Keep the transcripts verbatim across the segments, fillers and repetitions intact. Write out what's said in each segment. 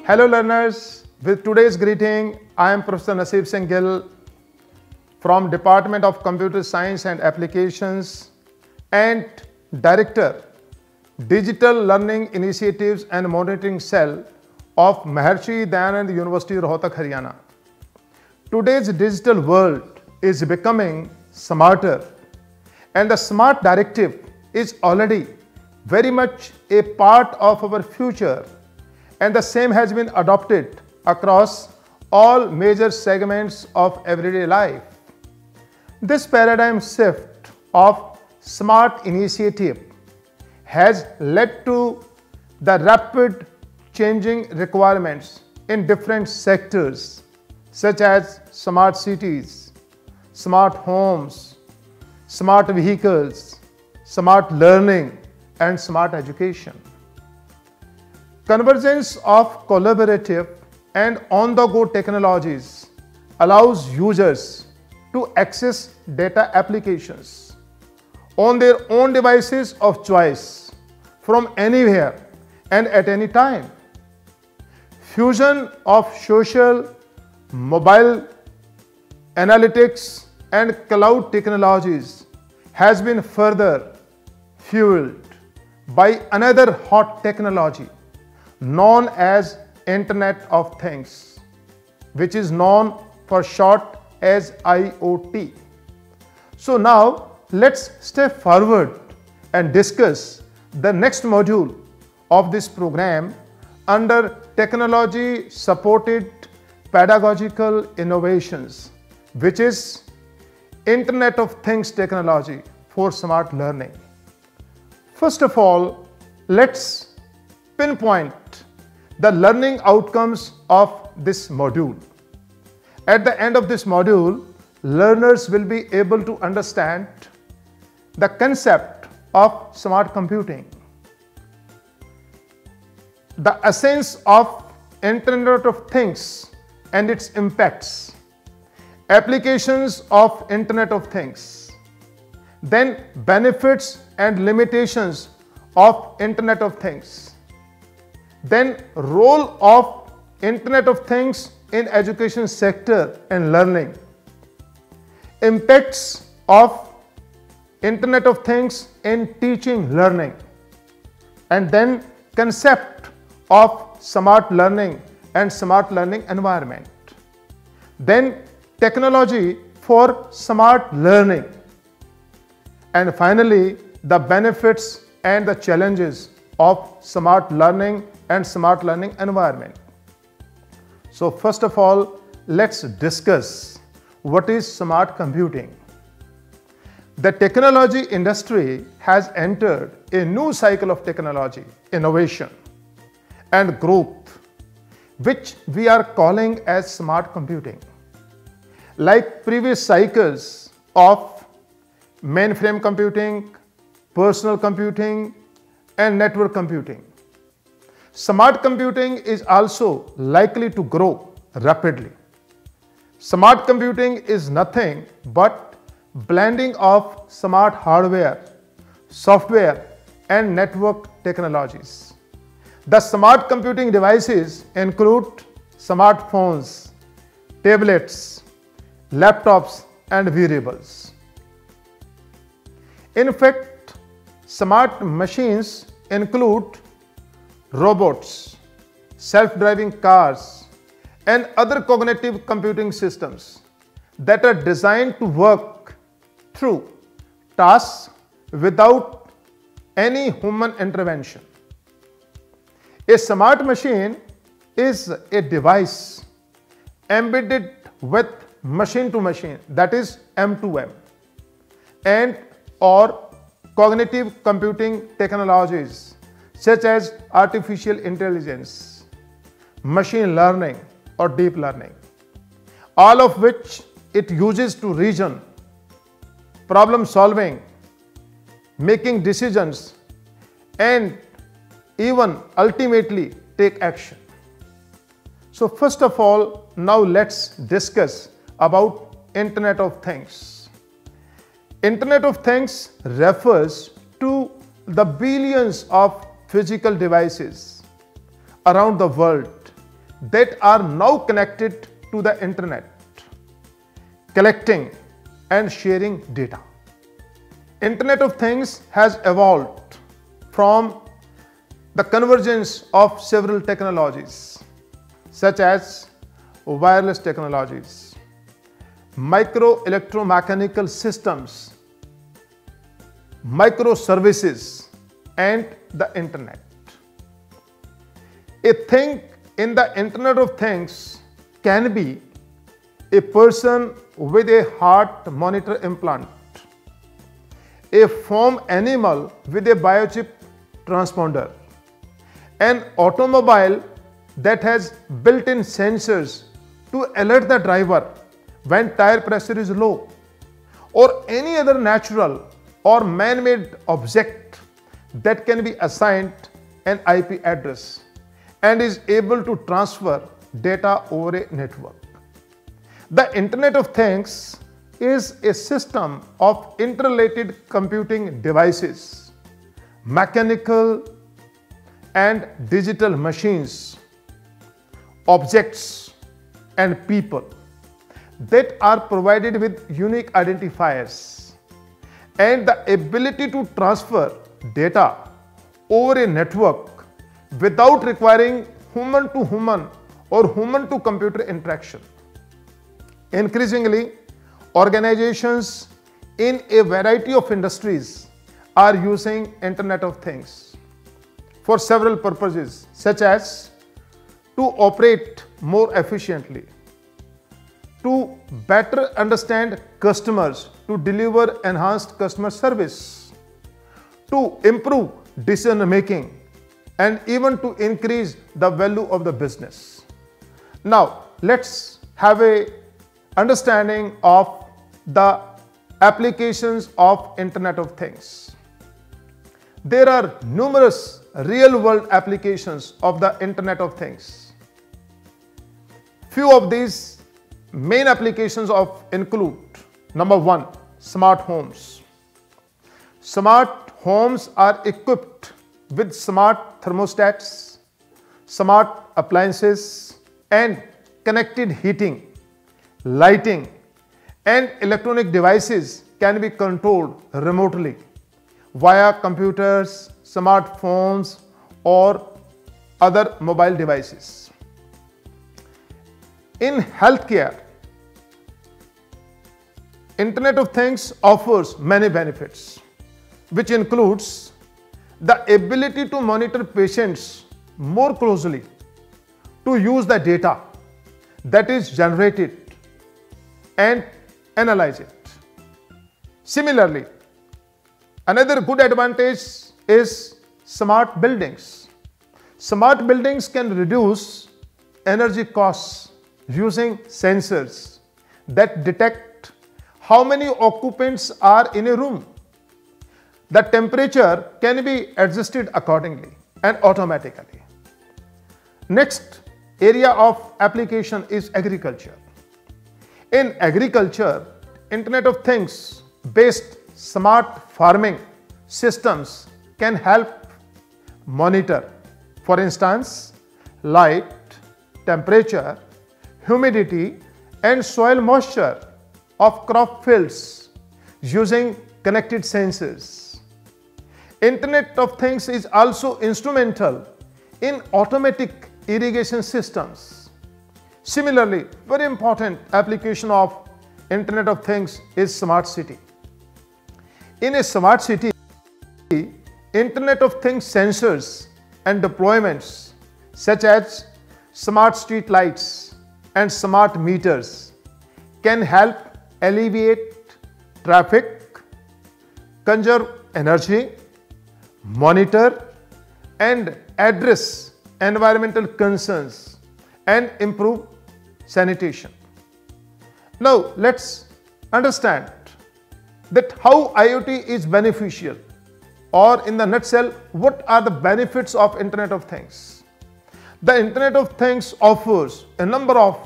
Hello learners, with today's greeting, I am Professor Naseeb Singh Gill from Department of Computer Science and Applications and Director, Digital Learning Initiatives and Monitoring Cell of Maharshi Dayanand University, Rohtak, Haryana. Today's digital world is becoming smarter, and the smart directive is already very much a part of our future, and the same has been adopted across all major segments of everyday life. This paradigm shift of smart initiative has led to the rapid changing requirements in different sectors such as smart cities, smart homes, smart vehicles, smart learning, and smart education. Convergence of collaborative and on-the-go technologies allows users to access data applications on their own devices of choice from anywhere and at any time. Fusion of social, mobile, analytics, and cloud technologies has been further fueled by another hot technology known as Internet of Things, which is known for short as I O T. So now let's step forward and discuss the next module of this program under technology supported pedagogical innovations, which is Internet of Things technology for smart learning. First of all, let's pinpoint the learning outcomes of this module. At the end of this module, learners will be able to understand the concept of smart computing, the essence of Internet of Things and its impacts, applications of Internet of Things, then benefits and limitations of Internet of Things, then role of Internet of Things in education sector and learning, impacts of Internet of Things in teaching learning, and then concept of smart learning and smart learning environment, then technology for smart learning, and finally the benefits and the challenges of smart learning and smart learning environment. So first of all, let's discuss what is smart computing. The technology industry has entered a new cycle of technology, innovation, and growth, which we are calling as smart computing. Like previous cycles of mainframe computing, personal computing, and network computing, smart computing is also likely to grow rapidly. Smart computing is nothing but blending of smart hardware, software, and network technologies. The smart computing devices include smartphones, tablets, laptops, and wearables. In fact, smart machines include robots, self-driving cars, and other cognitive computing systems that are designed to work through tasks without any human intervention. A smart machine is a device embedded with machine to machine, that is M to M, and or cognitive computing technologies such as artificial intelligence, machine learning, or deep learning, all of which it uses to reason, problem solving, making decisions, and even ultimately take action. So first of all, now let's discuss about Internet of Things. Internet of Things refers to the billions of physical devices around the world that are now connected to the internet, collecting and sharing data. Internet of Things has evolved from the convergence of several technologies such as wireless technologies, micro electromechanical systems, microservices, and the internet. A thing in the Internet of Things can be a person with a heart monitor implant, a farm animal with a biochip transponder, an automobile that has built-in sensors to alert the driver when tire pressure is low, or any other natural or man-made object that can be assigned an I P address and is able to transfer data over a network. The Internet of Things is a system of interrelated computing devices, mechanical and digital machines, objects, and people that are provided with unique identifiers and the ability to transfer data over a network without requiring human to human or human to computer interaction. Increasingly, organizations in a variety of industries are using Internet of Things for several purposes, such as to operate more efficiently, to better understand customers, to deliver enhanced customer service, to improve decision making, and even to increase the value of the business. Now, let's have a understanding of the applications of Internet of Things. There are numerous real-world applications of the Internet of Things. Few of these main applications of include: number one, smart homes. Smart homes are equipped with smart thermostats, smart appliances, and connected heating, lighting, and electronic devices can be controlled remotely via computers, smartphones, or other mobile devices. In healthcare, Internet of Things offers many benefits, which includes the ability to monitor patients more closely, to use the data that is generated and analyze it. Similarly, another good advantage is smart buildings. Smart buildings can reduce energy costs using sensors that detect how many occupants are in a room. The temperature can be adjusted accordingly and automatically. Next area of application is agriculture. In agriculture, Internet of Things based smart farming systems can help monitor, for instance, light, temperature, humidity, and soil moisture of crop fields using connected sensors. Internet of Things is also instrumental in automatic irrigation systems. Similarly, very important application of Internet of Things is smart city. In a smart city, Internet of Things sensors and deployments such as smart street lights and smart meters can help alleviate traffic, conserve energy, monitor and address environmental concerns, and improve sanitation. Now, let's understand that how IoT is beneficial, or in the nutshell, what are the benefits of Internet of Things. The Internet of Things offers a number of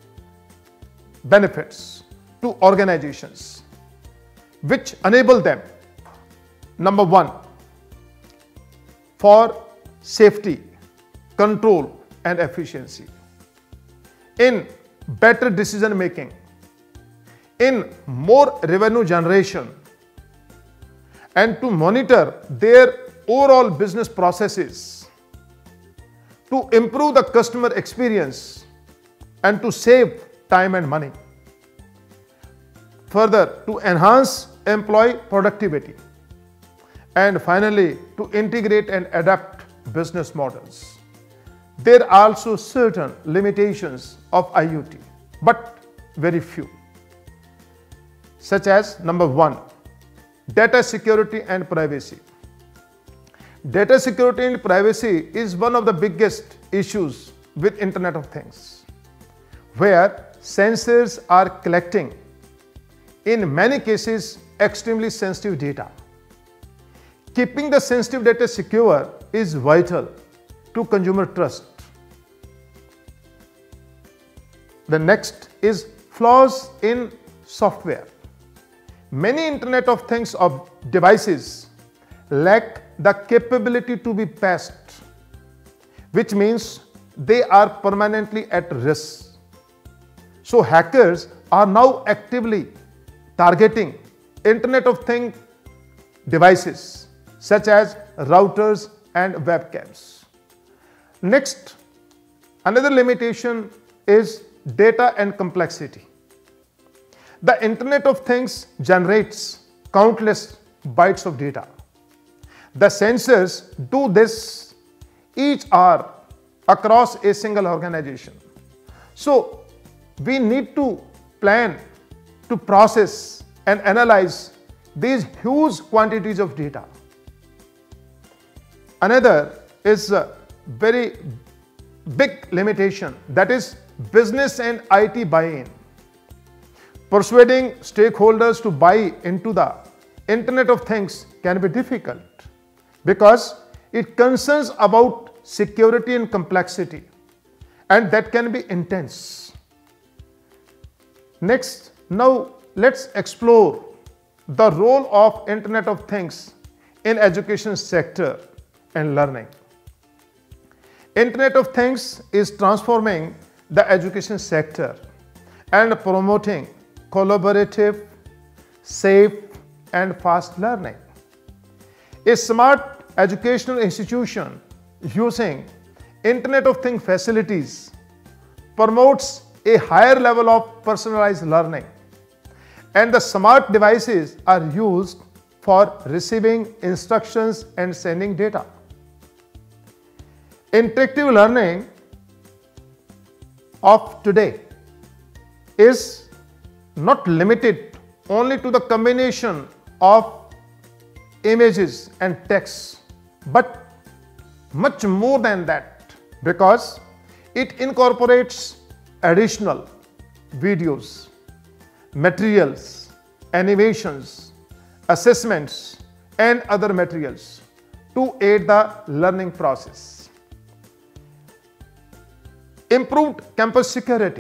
benefits to organizations which enable them. Number one, for safety, control, and efficiency. in better decision making, in more revenue generation, and to monitor their overall business processes, to improve the customer experience, and to save time and money. Further, to enhance employee productivity. And finally, to integrate and adapt business models. There are also certain limitations of I O T, but very few, such as number one, data security and privacy. Data security and privacy is one of the biggest issues with Internet of Things, where sensors are collecting, in many cases, extremely sensitive data. Keeping the sensitive data secure is vital to consumer trust. The next is flaws in software. Many Internet of Things of devices lack the capability to be patched, which means they are permanently at risk. So hackers are now actively targeting Internet of Things devices such as routers and webcams. Next, another limitation is data and complexity. The Internet of Things generates countless bytes of data. The sensors do this each hour across a single organization. So we need to plan to process and analyze these huge quantities of data. Another is a very big limitation, that is business and I T buy-in. Persuading stakeholders to buy into the Internet of Things can be difficult because it concerns about security and complexity, and that can be intense. Next, now let's explore the role of Internet of Things in education sector and learning. Internet of Things is transforming the education sector and promoting collaborative, safe, and fast learning. A smart educational institution using Internet of Things facilities promotes a higher level of personalized learning, and the smart devices are used for receiving instructions and sending data. Interactive learning of today is not limited only to the combination of images and text, but much more than that, because it incorporates additional videos, materials, animations, assessments, and other materials to aid the learning process. Improved campus security.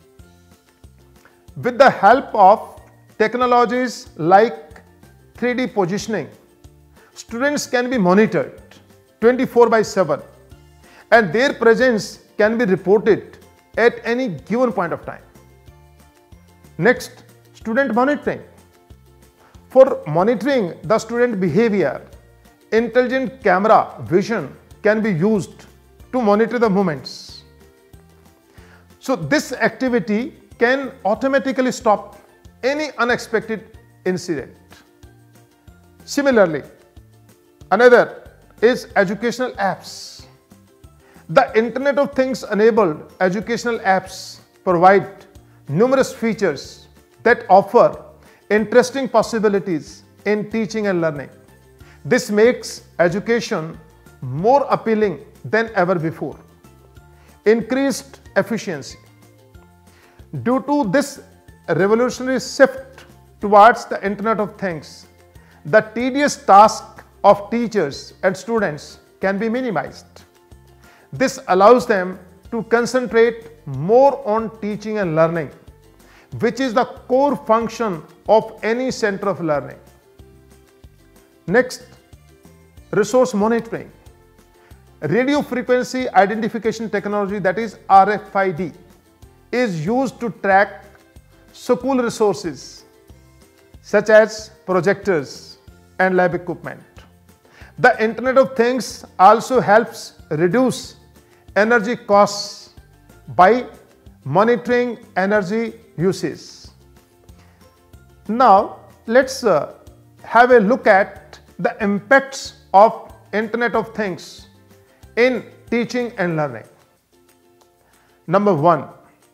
With the help of technologies like three D positioning, students can be monitored twenty-four by seven, and their presence can be reported at any given point of time. Next, student monitoring. For monitoring the student behavior, intelligent camera vision can be used to monitor the movements. So this activity can automatically stop any unexpected incident. Similarly, another is educational apps. The Internet of Things enabled educational apps provide numerous features that offer interesting possibilities in teaching and learning. This makes education more appealing than ever before. Increased efficiency. Due to this revolutionary shift towards the Internet of Things, the tedious task of teachers and students can be minimized. This allows them to concentrate more on teaching and learning, which is the core function of any center of learning. Next, resource monitoring. Radio frequency identification technology, that is R F I D, is used to track school resources such as projectors and lab equipment. The Internet of Things also helps reduce energy costs by monitoring energy usage. Now, let's uh, have a look at the impacts of Internet of Things in teaching and learning. Number one,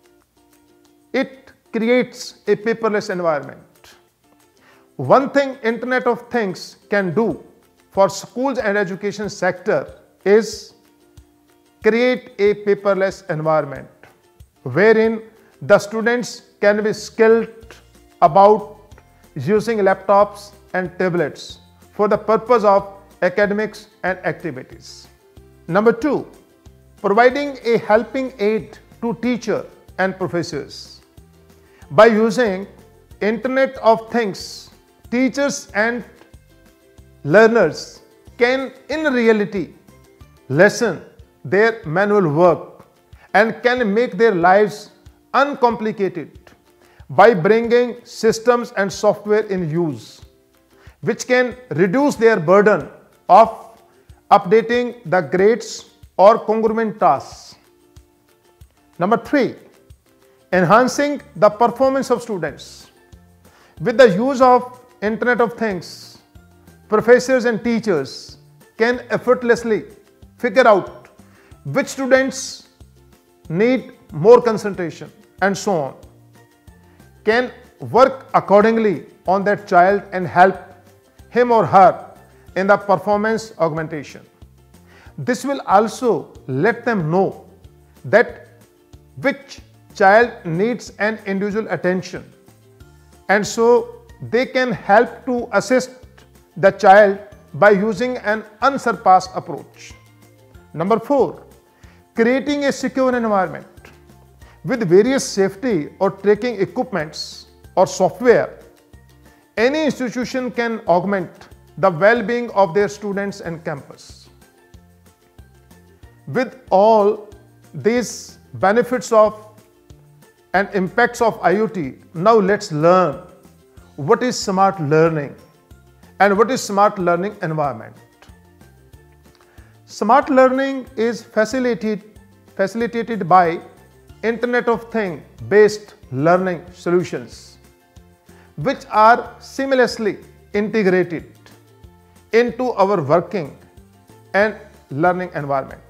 it creates a paperless environment. One thing Internet of Things can do for schools and education sector is create a paperless environment wherein the students can be skilled about using laptops and tablets for the purpose of academics and activities. Number two, providing a helping aid to teachers and professors. By using Internet of Things, teachers and learners can in reality lessen their manual work and can make their lives uncomplicated by bringing systems and software in use, which can reduce their burden of updating the grades or congruent tasks. Number three, enhancing the performance of students. With the use of Internet of Things, professors and teachers can effortlessly figure out which students need more concentration and so on, can work accordingly on that child and help him or her in the performance augmentation. This will also let them know that which child needs an individual attention, and so they can help to assist the child by using an unsurpassed approach. Number four, creating a secure environment. With various safety or tracking equipments or software, any institution can augment the well-being of their students and campus. With all these benefits of and impacts of IoT, now let's learn what is smart learning and what is smart learning environment. Smart learning is facilitated, facilitated by Internet of Things based learning solutions, which are seamlessly integrated into our working and learning environment.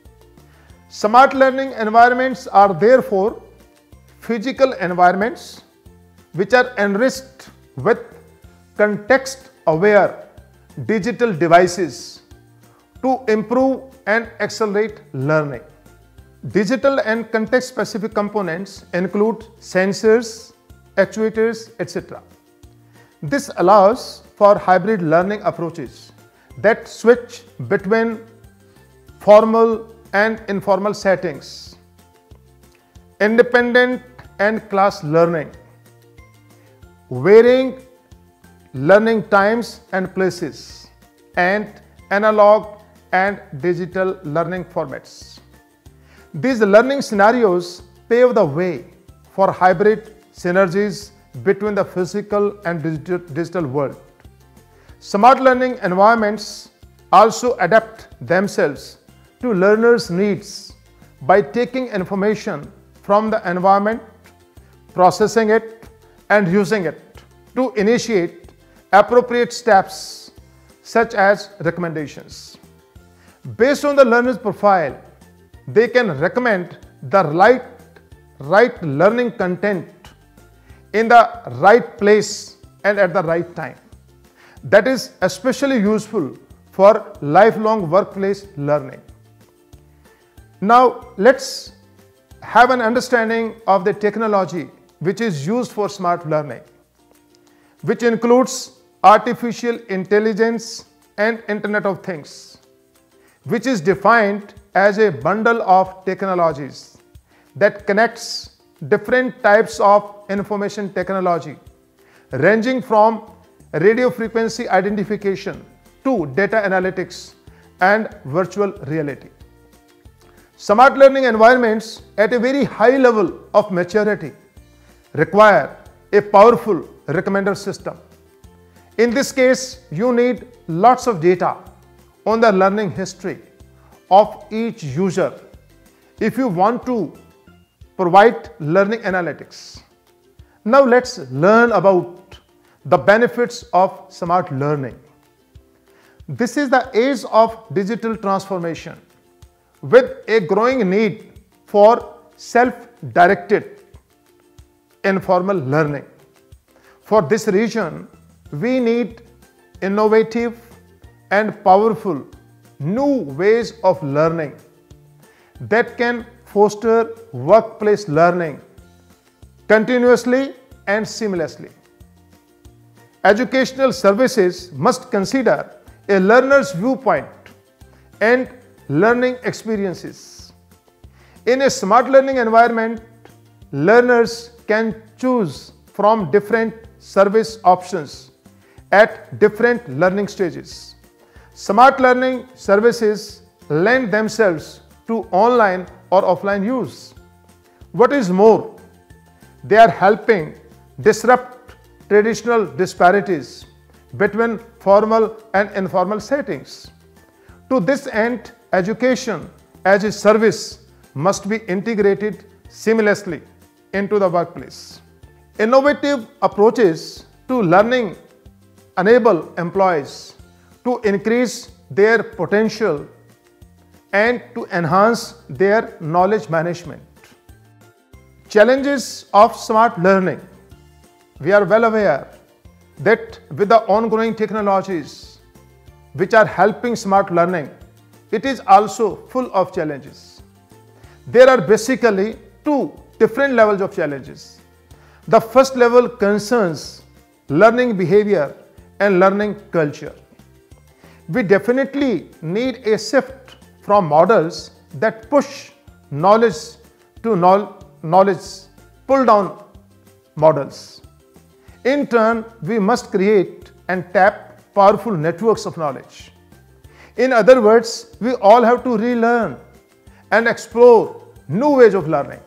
Smart learning environments are therefore physical environments which are enriched with context-aware digital devices to improve and accelerate learning. Digital and context-specific components include sensors, actuators, et cetera. This allows for hybrid learning approaches that switch between formal and informal settings, independent and class learning, varying learning times and places, and analog and digital learning formats. These learning scenarios pave the way for hybrid synergies between the physical and digital world. Smart learning environments also adapt themselves to learners' needs by taking information from the environment, processing it, and using it to initiate appropriate steps such as recommendations. Based on the learner's profile, they can recommend the right, right learning content in the right place and at the right time. That is especially useful for lifelong workplace learning. Now, let's have an understanding of the technology which is used for smart learning, which includes artificial intelligence and Internet of Things, which is defined as a bundle of technologies that connects different types of information technology, ranging from radio frequency identification to data analytics and virtual reality. Smart learning environments at a very high level of maturity require a powerful recommender system. In this case, you need lots of data on the learning history of each user if you want to provide learning analytics. Now let's learn about the benefits of smart learning. This is the age of digital transformation with a growing need for self-directed informal learning. For this reason, we need innovative and powerful new ways of learning that can foster workplace learning continuously and seamlessly. Educational services must consider a learner's viewpoint and learning experiences. In a smart learning environment, learners can choose from different service options at different learning stages. Smart learning services lend themselves to online or offline use. What is more, they are helping disrupt traditional disparities between formal and informal settings. To this end, education as a service must be integrated seamlessly into the workplace. Innovative approaches to learning enable employees to increase their potential and to enhance their knowledge management. Challenges of smart learning. We are well aware that with the ongoing technologies which are helping smart learning, it is also full of challenges. There are basically two different levels of challenges. The first level concerns learning behavior and learning culture. We definitely need a shift from models that push knowledge to knowledge pull down models. In turn, we must create and tap powerful networks of knowledge. In other words, we all have to relearn and explore new ways of learning.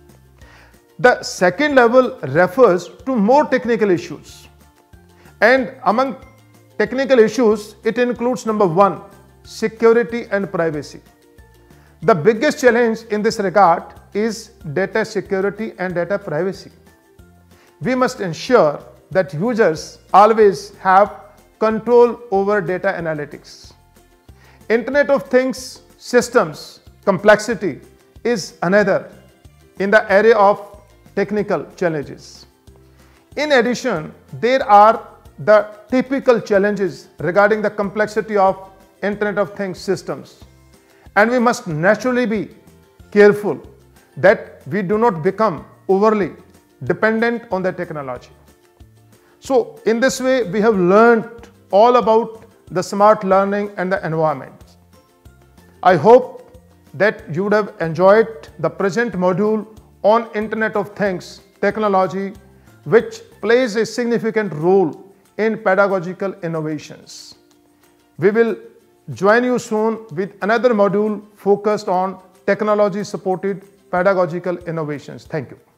The second level refers to more technical issues. And among technical issues, it includes number one, security and privacy. The biggest challenge in this regard is data security and data privacy. We must ensure that users always have control over data analytics. Internet of Things systems complexity is another in the area of technical challenges. In addition, there are the typical challenges regarding the complexity of Internet of Things systems, and we must naturally be careful that we do not become overly dependent on the technology. So in this way, we have learned all about the smart learning and the environment. I hope that you would have enjoyed the present module on Internet of Things technology, which plays a significant role in pedagogical innovations. We will join you soon with another module focused on technology-supported pedagogical innovations. Thank you.